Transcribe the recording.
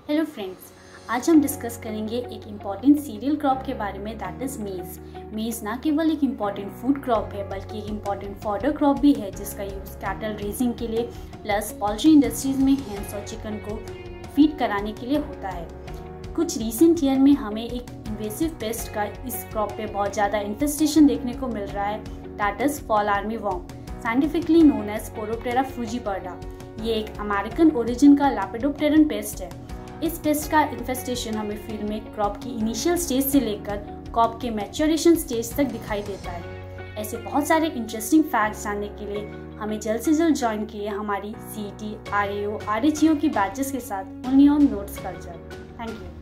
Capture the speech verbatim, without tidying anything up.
Hello friends, आज हम discuss करेंगे एक इम्पॉर्टेंट सीरियल क्रॉप के बारे में, दैट इज मेज। मेज ना केवल एक इम्पॉर्टेंट फूड क्रॉप है बल्कि एक इम्पॉर्टेंट फॉडर क्रॉप भी है जिसका यूज़ कैटल रेजिंग के लिए प्लस पोल्ट्री इंडस्ट्रीज में हेंस और चिकन को फीड कराने के लिए होता है। कुछ रीसेंट ईयर में हमें एक इन्वेसिव पेस्ट का इस क्रॉप पे बहुत ज़्यादा इन्फेस्टेशन देखने को मिल रहा है, that is fall army worm, scientifically known as spodoptera frugiperda. ये एक अमेरिकन ओरिजिन का लैपिडोप्टेरन पेस्ट है। इस पेस्ट का इन्फेस्टेशन हमें फील्ड में क्रॉप की इनिशियल स्टेज से लेकर क्रॉप के मैच्योरेशन स्टेज तक दिखाई देता है। ऐसे बहुत सारे इंटरेस्टिंग फैक्ट्स जानने के लिए हमें जल्द से जल्द ज्वाइन कीजिए हमारी C E T, R A O, R H E O की बैचेस के साथ only on notes culture. Thank you.